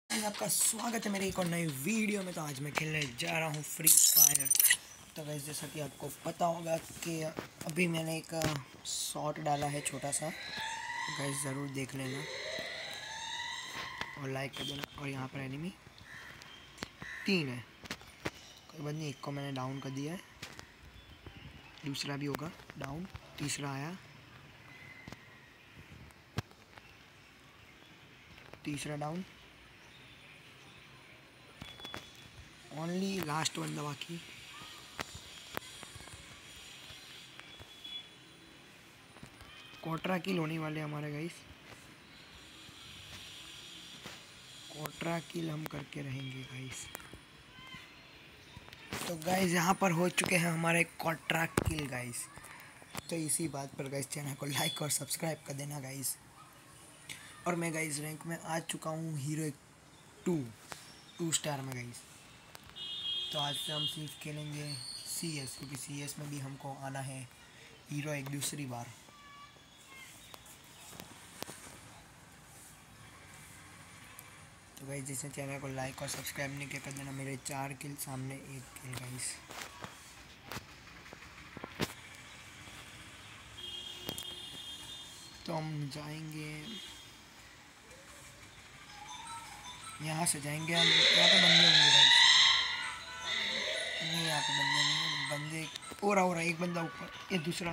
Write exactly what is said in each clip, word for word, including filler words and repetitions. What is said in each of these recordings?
Guys, आपका स्वागत है मेरे एक और नई वीडियो में। तो आज मैं खेलने जा रहा हूँ फ्री फायर। तो गाइस, जैसा कि आपको पता होगा कि अभी मैंने एक शॉट डाला है छोटा सा। गाइस ज़रूर देख लेना और लाइक कर देना। और यहाँ पर एनिमी तीन है, कोई बात नहीं, एक को मैंने डाउन कर दिया है, दूसरा भी होगा डाउन, तीसरा आया, तीसरा डाउन, ओनली लास्ट बंदा बाकी। कोटरा किल होने वाले हमारे गाइस, कोटरा किल हम करके रहेंगे गाइस। तो गाइस यहाँ पर हो चुके हैं हमारे कोटरा किल गाइस। तो इसी बात पर गाइस चैनल को लाइक और सब्सक्राइब कर देना गाइस। और मैं गाइस रैंक में आ चुका हूँ हीरो टू टू स्टार में गाइस। तो आज से हम सिर्फ खेलेंगे सी एस, क्योंकि सी एस में भी हमको आना है हीरो एक दूसरी बार। तो गाइस जिसने चैनल को लाइक और सब्सक्राइब नहीं किया कर देना। मेरे चार किल सामने एक किल गाइस। तो हम जाएंगे यहाँ से, जाएंगे हम। यहाँ पे बंदे होंगे गाइस, नहीं यहाँ पे बंदे नहीं, बंदे और आ रहा है, एक बंदा ऊपर, ये दूसरा।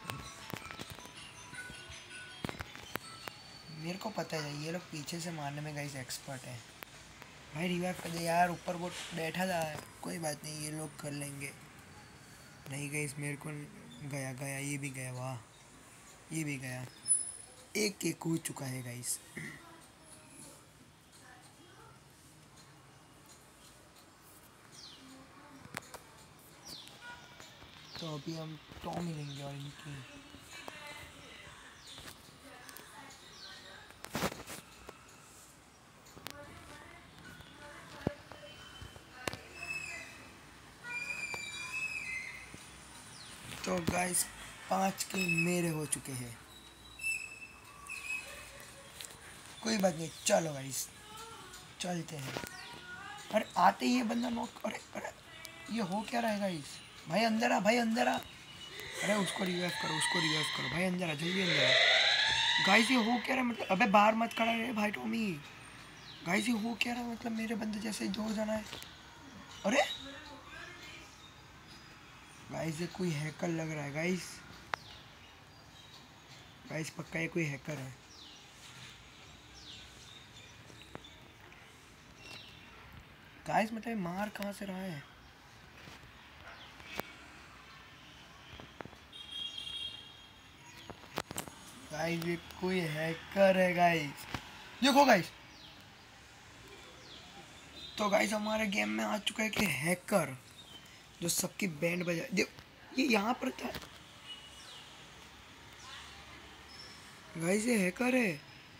मेरे को पता है ये लोग पीछे से मारने में गाइस एक्सपर्ट है। भाई रिवाइव कर दे यार, ऊपर वो बैठा था, कोई बात नहीं, ये लोग कर लेंगे। नहीं गाइस, मेरे को गया गया, ये भी गया, वाह ये भी गया, एक एक कूद चुका है गाइस। तो अभी हम टॉम ही लेंगे और इनकी तो गाइस पांच के मेरे हो चुके हैं, कोई बात नहीं, चलो गाइस चलते हैं। अरे आते ही ये बंदा नॉक, अरे अरे ये हो क्या रहा है गाइस। भाई अंदर आ, भाई अंदर आ, अरे उसको रिवाइव करो, उसको रिवाइव करो, भाई अंदर आ, जल्दी अंदर आ। गाइस ये हो क्या रहा है, मतलब अबे बाहर मत खड़ा रहे भाई टॉमी। गाइस ये हो क्या रहा है, मतलब मेरे बंदे जैसे ही दो जना है। अरे गाइस ये कोई हैकर लग रहा है गाइस, गाइस पक्का ये कोई हैकर है। गाइस मतलब मार कहाँ से रहा है। गाइस ये कोई हैकर है गाइस, देखो गाइस। तो गाइस हमारे गेम में आ चुका है कि हैकर जो सबकी बैंड बजा, देखो ये यहाँ पर था गाइस, ये हैकर है।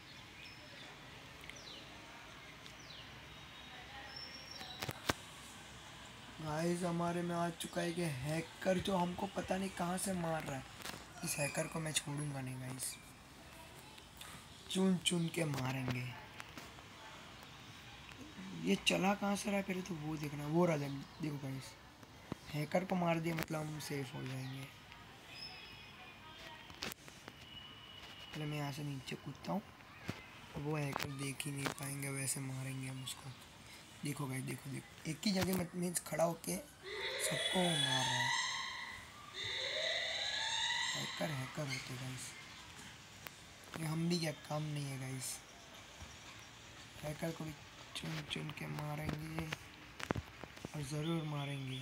गाइस हमारे में आ चुका है कि हैकर जो हमको पता नहीं कहाँ से मार रहा है। इस हैकर को मैं छोड़ूंगा नहीं गाइस, चुन चुन के मारेंगे। ये चला कहाँ से रहा है पहले तो वो देखना, वो रहा, देखो गाइस हैकर को मार दिया, मतलब हम सेफ हो जाएंगे। पहले मैं यहाँ से नीचे कूदता हूँ, वो हैकर देख ही नहीं पाएंगे, वैसे मारेंगे हम उसको। देखो गाइस, देखो देखो एक ही जगह में मीन्स खड़ा होके सबको मार रहा है। हैकर हैकर होते गाइस, ये हम भी क्या काम नहीं है गाइस। हैकर को भी चुन चुन के मारेंगे और ज़रूर मारेंगे।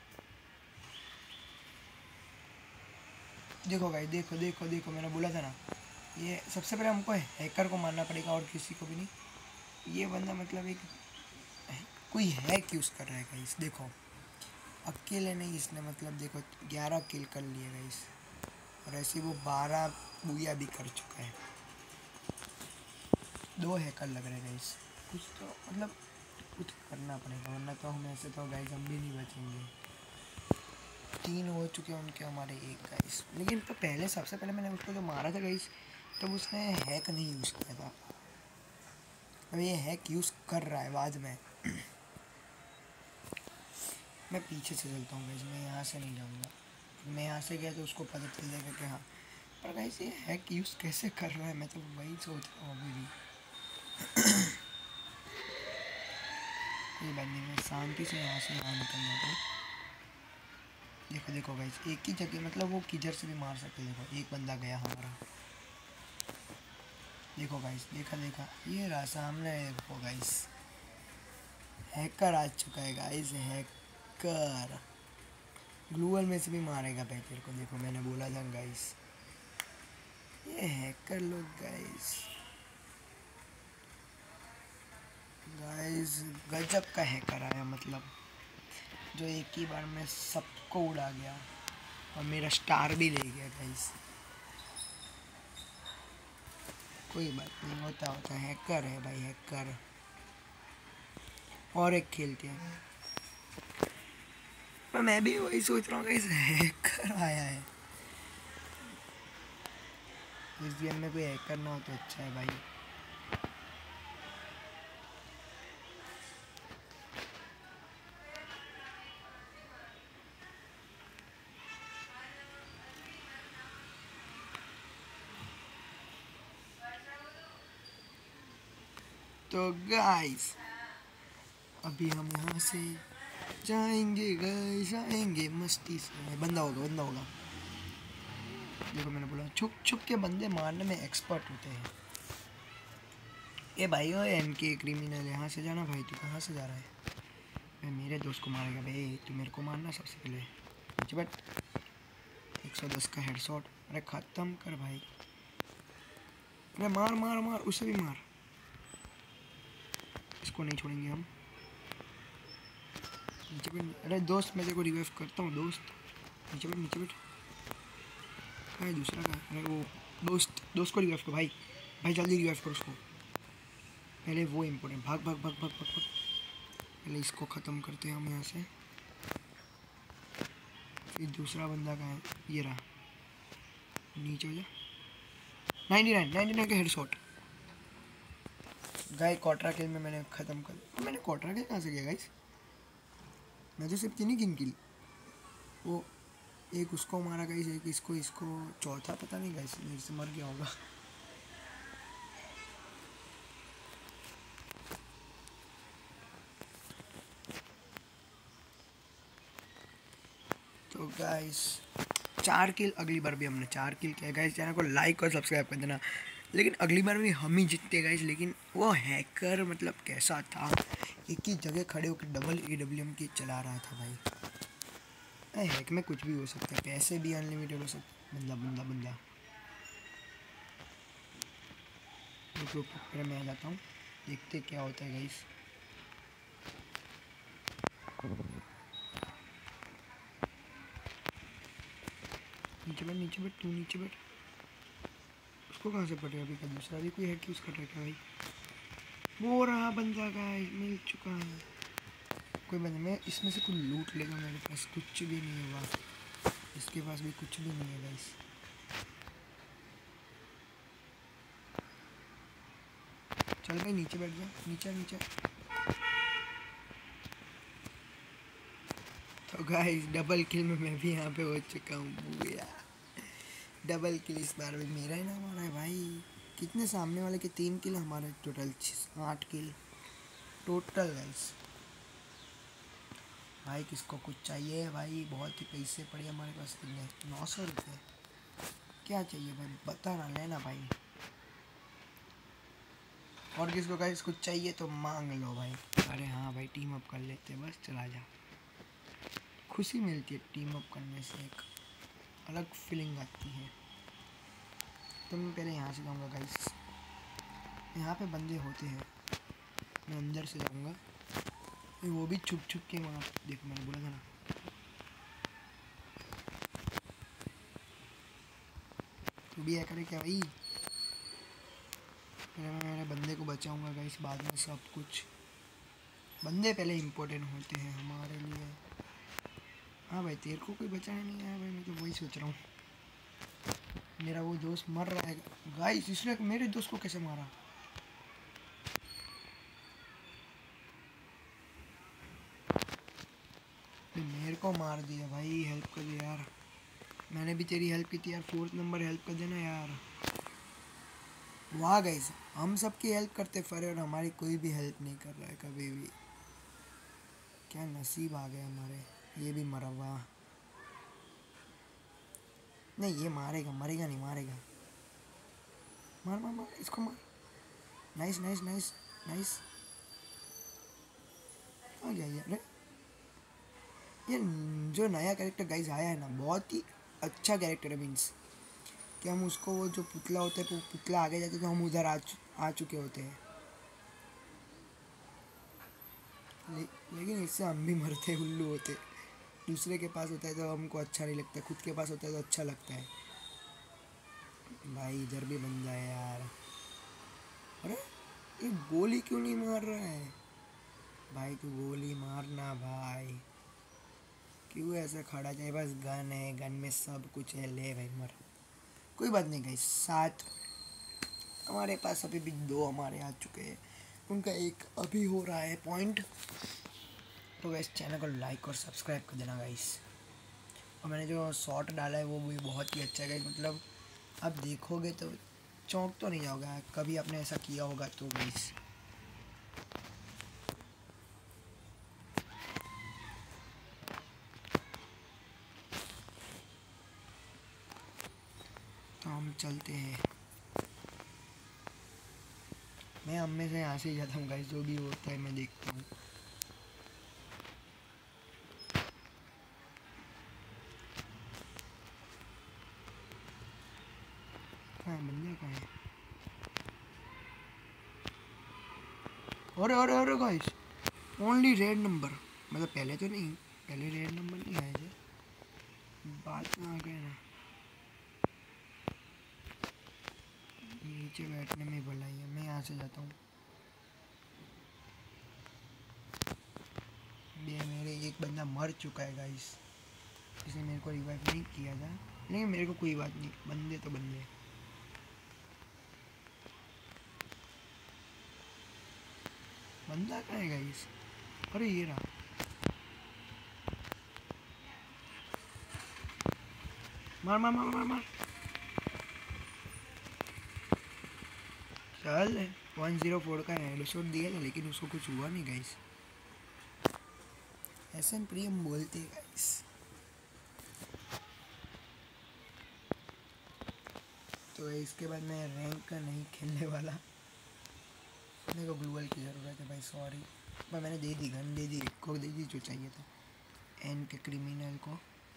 देखो गाइस, देखो देखो देखो, मैंने बोला था ना, ये सबसे पहले हमको हैकर को मारना पड़ेगा और किसी को भी नहीं। ये बंदा मतलब एक कोई हैक यूज़ कर रहा है गाइस, देखो अकेले नहीं इसने, मतलब देखो ग्यारह किल कर लिए गाइस, और ऐसे वो बारह बुया भी कर चुका है। दो हैकर लग रहे हैं गाइस, कुछ तो मतलब कुछ करना पड़ेगा, वरना तो हम ऐसे तो गाइस हम भी नहीं बचेंगे। तीन हो चुके हैं उनके, हमारे एक गाइस। लेकिन तो पहले सबसे पहले मैंने उसको जो मारा था गाइस, तब तो उसने हैक नहीं यूज़ किया था। अब ये हैक यूज़ कर रहा है बाद में। मैं पीछे से चलता हूँ गाइस, मैं यहाँ से नहीं जाऊँगा। मैं यहाँ से गया तो उसको पता चल जाएगा कि हाँ, पर गाइस ये हैक यूज़ कैसे कर रहा है, मैं तो वही सोच रहा हूँ अभी भी। कोई बात नहीं, मैं शांति से यहाँ से यहाँ निकल जाता हूँ। देखो देखो गाइस, एक ही जगह, मतलब वो किधर से भी मार सकते। देखो एक बंदा गया हमारा, देखो गाइस, देखा देखा, ये रहा सामने। देखो गाइस, हैकर आ चुका है गाइस, हैकर ग्लूअल में से भी मारेगा भाई तेरे को। देखो मैंने बोला था गाइस, ये हैकर लोग गाइस, गाइस गजब का हैकर आया, मतलब जो एक ही बार में सबको उड़ा गया और मेरा स्टार भी ले गया गाइस। कोई बात नहीं, होता होता, हैकर है भाई, हैकर। और एक खेलते हैं। पर मैं भी वही सोच रहा हूँ गाइस, हैकर आया है इस गेम में। कोई हैकर ना हो तो अच्छा है भाई। तो गाइस अभी हम यहाँ से जाएंगे गाइस, जाएंगे मस्ती से। बंदा होगा, बंदा होगा। देखो मैंने बोला छुप छुप के बंदे मारने में एक्सपर्ट होते हैं। ए भाई, ओ एम के क्रिमिनल, यहाँ से जाना भाई। तू कहाँ से जा रहा है? मैं मेरे दोस्त को मारेगा भाई, तू मेरे को मारना सबसे पहले। नीचे बैठ। एक सौ दस का हेडशॉट। अरे ख़त्म कर भाई। अरे मार मार मार, उसे भी मार। इसको नहीं छोड़ेंगे हम। नीचे बैठ। अरे दोस्त, मैं तेरे को रिवाइव करता हूँ दोस्त। नीचे बैठ, नीचे बैठ। अरे दूसरा का, अरे वो दोस्त, दोस्त को रिवाइव करो भाई। भाई जल्दी रिवाइव करो उसको। पहले वो इम्पोर्टेंट। भाग भाग भाग भाग भाग भाग। पहले इसको ख़त्म करते हैं हम यहाँ से। फिर दूसरा बंदा कहाँ है? ये रहा। नीचे हो जा। नाइन्टी नाइन नाइन्टी नाइन का हेडशॉट। गाय क्वार्टर किल में मैंने ख़त्म कर। तो मैंने क्वार्टर किल कहाँ से किया गाइस? मैं तो सिर्फ तीन ही किन किल। वो एक उसको मारा गाइस, एक इसको, इसको चौथा पता नहीं गाइस, मेरे से मर गया होगा। तो गाइस चार किल, अगली बार भी हमने चार किल किया गाइस। चैनल को लाइक और सब्सक्राइब कर देना। लेकिन अगली बार भी हम ही जीतते गाइस। लेकिन वो हैकर मतलब कैसा था, एक ही जगह खड़े होकर डबल ए डब्ल्यू एम की चला रहा था भाई। अरे हैक में कुछ भी हो सकता है, पैसे भी अनलिमिटेड हो सकते। बंदा बंदा बंदा रुक, फिर मैं आ जाता हूँ, देखते क्या होता है गाइस। नीचे बैठ, नीचे बैठ, तू नीचे बैठ। उसको कहाँ से पड़ेगा अभी का? दूसरा भी कोई हैक यूज़ कर रहा है भाई। वो रहा बंदा गाइस, मिल चुका है। कोई बंदा, मैं इसमें से कुछ लूट लेगा। मेरे पास कुछ भी नहीं होगा, इसके पास भी कुछ भी नहीं है गाइस। चल भाई नीचे बैठ जा, नीचे नीचे। तो गाइस डबल किल में मैं भी यहाँ पे हो चुका हूँ। डबल किल इस बार भी मेरा ही नाम आ रहा है भाई। कितने सामने वाले के? तीन किल, हमारे टोटल आठ किल टोटल गाइस। भाई किसको कुछ चाहिए भाई? बहुत ही पैसे पड़े हमारे पास। कितने? नौ सौ रुपये। क्या चाहिए भाई बता ना, लेना भाई। और किसको गाइस कुछ चाहिए तो मांग लो भाई। अरे हाँ भाई, टीम अप कर लेते, बस चला जा। खुशी मिलती है टीम अप करने से, एक अलग फीलिंग आती है। तो मैं पहले यहाँ से जाऊँगा गाइस। यहाँ पे बंदे होते हैं, मैं अंदर से जाऊँगा। वो भी छुप छुप के वहाँ। देखो मैंने बोला था ना। तू भी ऐसा करे क्या भाई? पहले मैं मेरे बंदे को बचाऊँगा गाइस, बाद में सब कुछ। बंदे पहले इम्पोर्टेंट होते हैं हमारे लिए। हाँ भाई, तेरे को कोई बचाने नहीं आया भाई, मैं तो वही सोच रहा हूँ। मेरा वो दोस्त मर रहा है गाइस। इसने मेरे दोस्त को कैसे मारा? को मार दिया भाई, हेल्प कर दे यार, मैंने भी तेरी हेल्प की थी यार, फोर्थ नंबर हेल्प कर देना यार। वाह गाइस, हम सबकी हेल्प करते फिर और हमारी कोई भी हेल्प नहीं कर रहा है कभी भी। क्या नसीब आ गए हमारे। ये भी मरा हुआ, नहीं ये मारेगा, मरेगा नहीं, मारेगा, मार मार मार इसको मार। नाइस नाइस नाइस नाइस, आ गया ये। अरे ये जो नया कैरेक्टर गाइस आया है ना, बहुत ही अच्छा कैरेक्टर है। मीन्स कि हम उसको, वो जो पुतला होता है, वो पुतला आगे जाते तो हम उधर आ चु, आ चुके होते हैं। ले, लेकिन इससे हम भी मरते उल्लू होते। दूसरे के पास होता है तो हमको अच्छा नहीं लगता, खुद के पास होता है तो अच्छा लगता है। भाई इधर भी बंदा है यार। अरे ये गोली क्यों नहीं मार रहा है भाई, तू गोली मारना भाई, क्यों ऐसा खड़ा जाए। बस गन है, गन में सब कुछ है, ले भाई मर। कोई बात नहीं गई, सात हमारे पास अभी भी दो हमारे आ चुके हैं, उनका एक अभी हो रहा है पॉइंट। तो गैस चैनल को लाइक और सब्सक्राइब कर देना गाइस। और मैंने जो शॉट डाला है वो भी बहुत ही अच्छा है, मतलब आप देखोगे तो चौंक तो नहीं जाओगे कभी आपने ऐसा किया होगा तो गाइस। तो हम चलते हैं, मैं अम्मे से यहाँ से ही जाता हूँ गाइस, जो भी होता है मैं देखता हूँ। कहाँ है बंदा, कहाँ है। अरे अरे अरे गाइस, ओनली रेड नंबर, मतलब पहले तो नहीं, पहले रेड नंबर नहीं आए थे, बाद में आ गए ना। नीचे बैठने में भलाई है, मैं यहाँ से जाता हूँ। ये मेरे एक बंदा मर चुका है गाइस, इसने मेरे को रिवाइव नहीं किया था, नहीं मेरे को कोई बात नहीं, बंदे तो बंदे। बंदा कहाँ है गाइस, अरे ये रहा। मार मार मार मार मार, चल वन जीरो फोर का हेडशॉट दिया था लेकिन उसको कुछ हुआ नहीं गाइस, ऐसे प्रियम बोलते गाइस। तो इसके बाद मैं रैंक का नहीं खेलने वाला, मेरे को ग्लूअल की ज़रूरत है भाई, सॉरी, पर मैंने दे दी, गन दे दी, को दे दी जो चाहिए था, एन के क्रिमिनल को।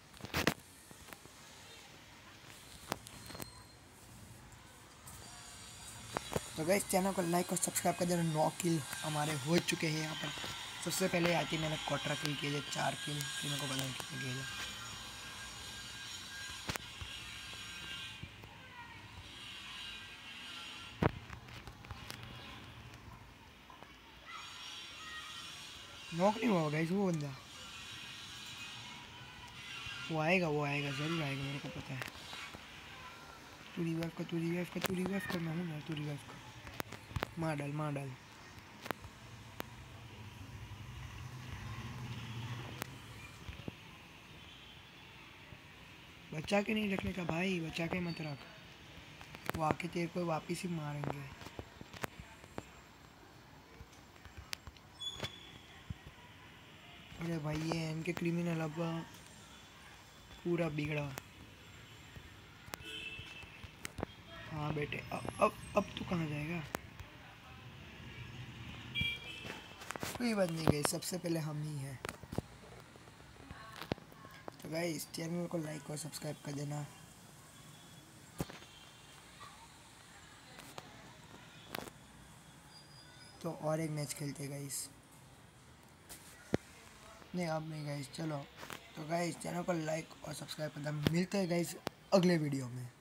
तो गाइस चैनल को लाइक और सब्सक्राइब कर देना। नौ किल हमारे हो चुके हैं यहाँ पर। सबसे पहले आती मैंने क्वार्टर किल किए थे, चार किल, फिर मेरे को पता नहीं कितने किए थे। नॉक नहीं हुआ गाइस वो बंदा, वो आएगा वो आएगा ज़रूर आएगा, मेरे को पता है। तू रिवाइव कर, तू रिवाइव कर, तू रिवाइव कर, मैं हूँ ना, तू रिवाइव कर, मार डाल मार डाल। बचा के नहीं रखने का भाई, बचा के मत रख, वो आके तेरे को वापिस ही मारेंगे। अरे भाई ये इनके क्रिमिनल अब पूरा बिगड़ा। हाँ बेटे, अब अब अब तू कहाँ जाएगा। कोई बात नहीं गई, सबसे पहले हम ही हैं। तो गाइस चैनल को लाइक और सब्सक्राइब कर देना। तो और एक मैच खेलते गाइस, नहीं अब नहीं गाइस, चलो। तो गाइस चैनल को लाइक और सब्सक्राइब कर देना, मिलते हैं गाइस अगले वीडियो में।